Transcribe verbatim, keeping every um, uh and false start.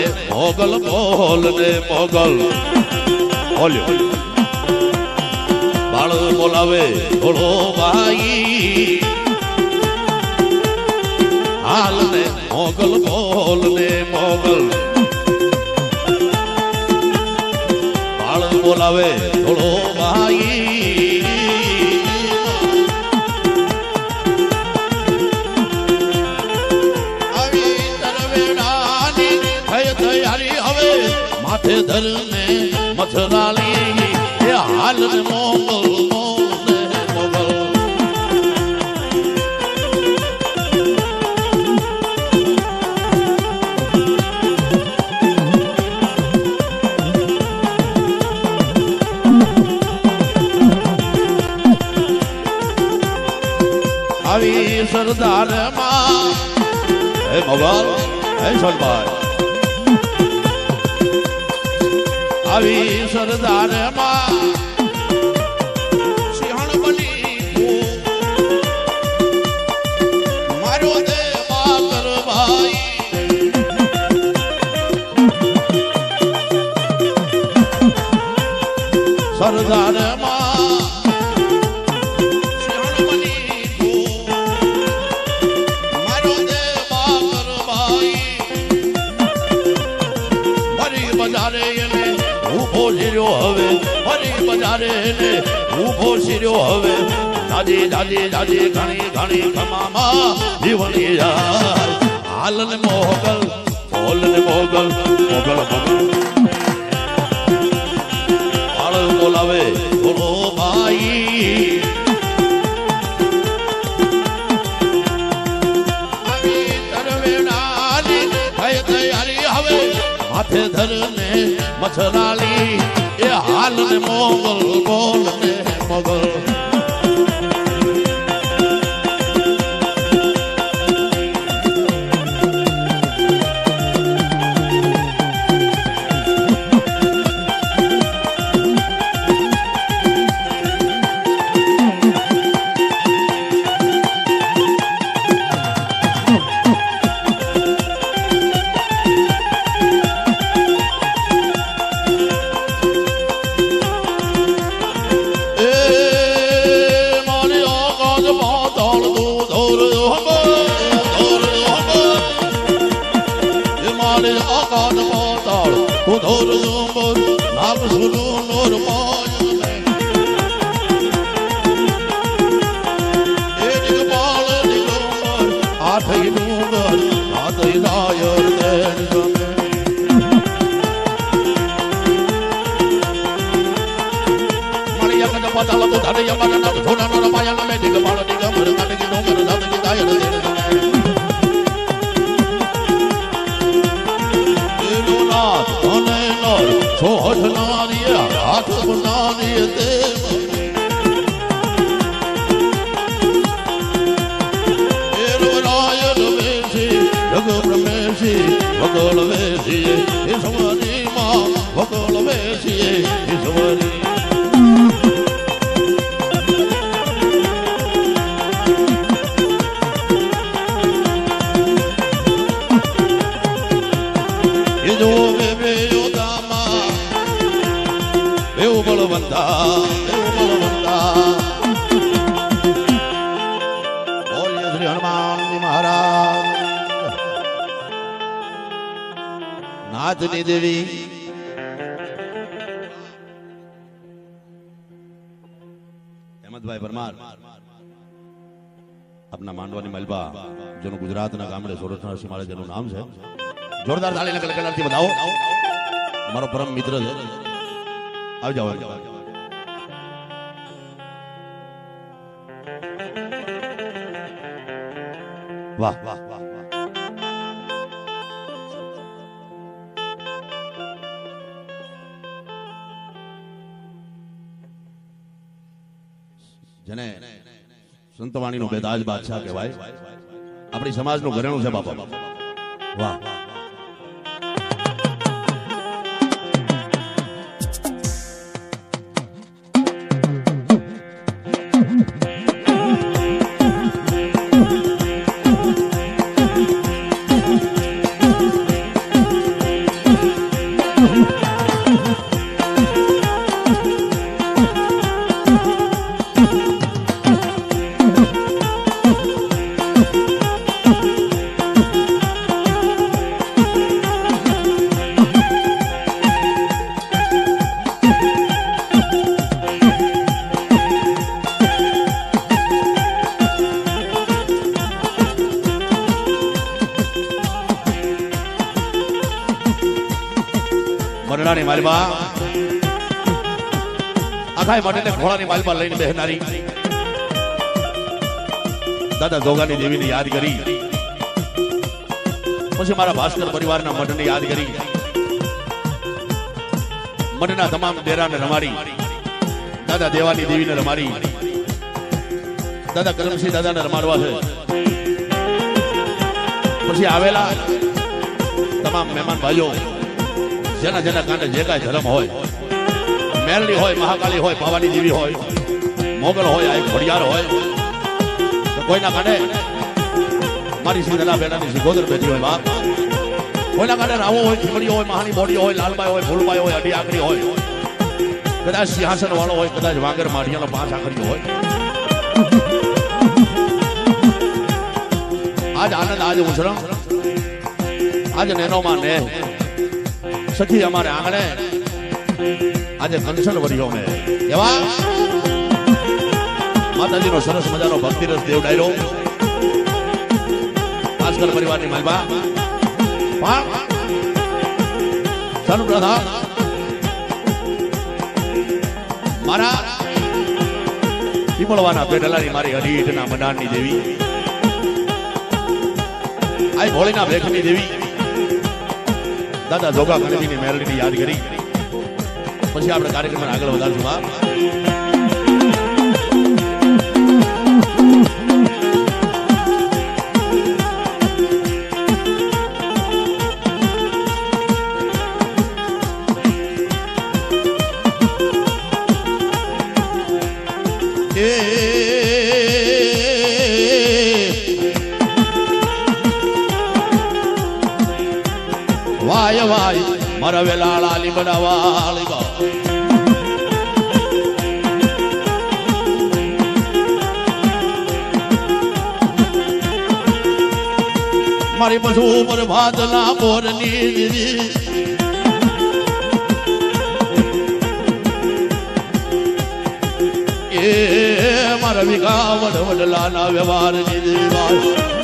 મોગલ બોલ ને મોગલ બોલ્યો બાળ બોલાવે થોડો ભાઈ હાલ ને મોગલ બોલ ને મોગલ બાળ બોલાવે થોડો ભાઈ આવી તરવેડાની થઈ તૈયારી હવે માથે ધરને મથરાલી એ હાલ ને મોગલ સરદાર માં હે મોગલ હે સોનભાઈ આવી સરદાર માં સિંહણ બની મારો દે બાકર ભાઈ સરદાર માં હવે ફરી બજારે ને ઉભો શીર્યો હવે દાદી દાદી દાદી ઘણી ઘણી કમામાં જીવની જાય હાલ ને મોગલ બોલ ને મોગલ મોગલ મોગલ હાલ બોલાવે બોલો ભાઈ આવી તરવેડાની થઈ તૈયારી હવે માથે ધરને મથરાલી એ હાલ ને મોગલ બોલ ને મોગલ देवी अहमदभाई परमार अपना मांडवानी मलबा जो गुजरात ना गामड़े सोरठ नरसिंह जेनु नाम है जोरदार ताली लगा लगा थी बताओ हमारो परम मित्र है आ जाओ वाह वाह वाह जने संतवाणी नो बेदाज बादशाह कहवाय अपनी समाज नो घरेणुं छे बापा वाह મઢડાની માલબા આખા મઢને ઘોડાની માલબા લઈને બેહનારી દાદા જોગાની દેવીને યાદ કરી પછી મારા ભાસ્કર પરિવારના મઢને યાદ કરી મઢના તમામ ડેરાને રમાડી દાદા દેવાની દેવીને રમાડી દાદા કરમસિંહ દાદાને રમાડવા છે પછી આવેલા તમામ મહેમાન ભાઈઓ જેના જેના કાંઠે જે કાંઈ ધર્મ હોય મેરડી હોય મહાકાળી હોય પાવાની દેવી હોય મોગલ હોય આ ઘડિયાળ હોય તો કોઈના કાંઠે મારી સીધા બેડાની સિગોદર બેઠી હોય બાપ કોઈના કાંઠે રાવો હોય ખીમડીઓ હોય મહાની બોડીઓ હોય લાલબાઈ હોય ફૂલબાઈ હોય અઢી આકરી હોય કદાચ સિંહાસન વાળો હોય કદાચ વાંગર માઢિયાનો પાંચ આકરી હોય આજ આનંદ આજ ઉછરમ આજ નેનોમાં ને સખી અમારે આંગણે આજે કંસલ વર્યો મેં એવા માતાજીનો સરસ મજાનો ભક્તિરસ દેવ ડાયરો ભાસ્કર પરિવારની માલબા સર્વપ્રથમ મારા પીપળવાના પેટલાની મારી હરીટના મડાણની દેવી આ ભોળીના ભેખની દેવી દાદા જોગા ગણેશની મેરડીની યાદ કરી પછી આપણે કાર્યક્રમને આગળ વધારશું બાપ વાય વાય મારા વેલાળા લીમડા વાળગા મારી પશુ પર ભાતના બોરની દીદી એ મારા વિકા વડ વડલાના વ્યવહારની દીદી